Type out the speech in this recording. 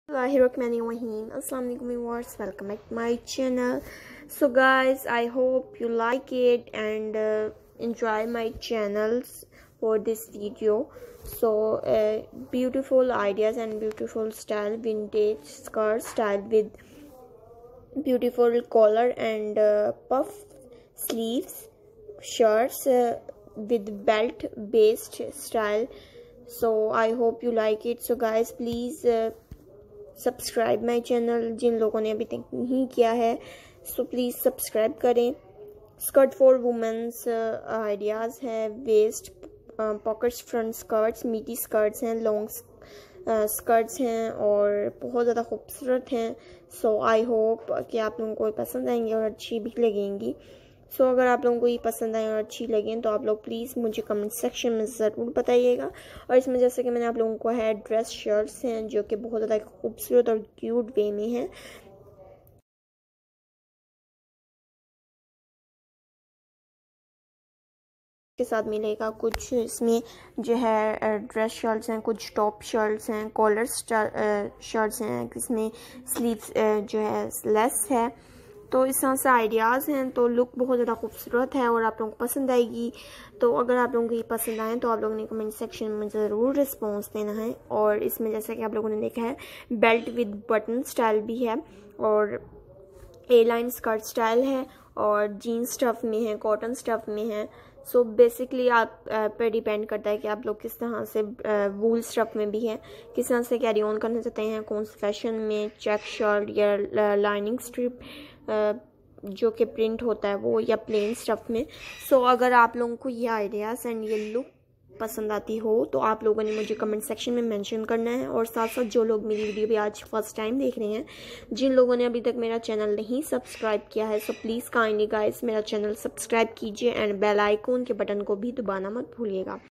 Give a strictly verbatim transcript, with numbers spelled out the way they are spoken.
Assalamualaikum viewers, welcome back to my channel. So guys, I hope you like it and uh, enjoy my channels for this video. So uh, beautiful ideas and beautiful style, vintage skirt style with beautiful collar and uh, puff sleeves, shirts uh, with belt based style. So I hope you like it. So guys, please uh, subscribe my channel जिन लोगों ने अभी तक नहीं किया है, so please subscribe करें. Skirt for womens ideas है, waist pockets, front skirts, midi skirts हैं, लॉन्ग स्कर्ट्स हैं और बहुत ज़्यादा खूबसूरत हैं. सो आई होप कि आप लोगों को पसंद आएंगी और अच्छी भी लगेंगी. सो so, अगर आप लोगों को ये पसंद आए और अच्छी लगें तो आप लोग प्लीज़ मुझे कमेंट सेक्शन में ज़रूर बताइएगा. और इसमें जैसे कि मैंने आप लोगों को है ड्रेस शर्ट्स हैं जो कि बहुत ज़्यादा खूबसूरत और क्यूट वे में हैं. के साथ मिलेगा कुछ इसमें जो है ड्रेस शर्ट्स हैं, कुछ टॉप शर्ट्स हैं, कॉलर शर्ट्स हैं, इसमें स्लीव्स जो है लेस है. तो इस तरह से आइडियाज़ हैं. तो लुक बहुत ज़्यादा खूबसूरत है और आप लोगों को पसंद आएगी. तो अगर आप लोगों को ये पसंद आए तो आप लोगों ने कमेंट सेक्शन में ज़रूर रिस्पॉन्स देना है. और इसमें जैसा कि आप लोगों ने देखा है बेल्ट विद बटन स्टाइल भी है और ए लाइन स्कर्ट स्टाइल है और जीन्स स्टफ़ में है, कॉटन स्टफ़ में है. सो so बेसिकली आप पे डिपेंड करता है कि आप लोग किस तरह से वूल स्टफ़ में भी है, किस तरह से कैरी ऑन करना चाहते हैं, कौन से फैशन में, चेक शर्ट या लाइनिंग स्ट्रिप जो कि प्रिंट होता है वो, या प्लेन स्टफ़ में. सो so, अगर आप लोगों को ये आइडियाज़ एंड ये लुक पसंद आती हो तो आप लोगों ने मुझे कमेंट सेक्शन में मेंशन करना है. और साथ साथ जो लोग मेरी वीडियो भी आज फर्स्ट टाइम देख रहे हैं, जिन लोगों ने अभी तक मेरा चैनल नहीं सब्सक्राइब किया है, सो प्लीज़ काइंडली गाइस मेरा चैनल सब्सक्राइब कीजिए एंड बेल आइकॉन के बटन को भी दबाना मत भूलिएगा.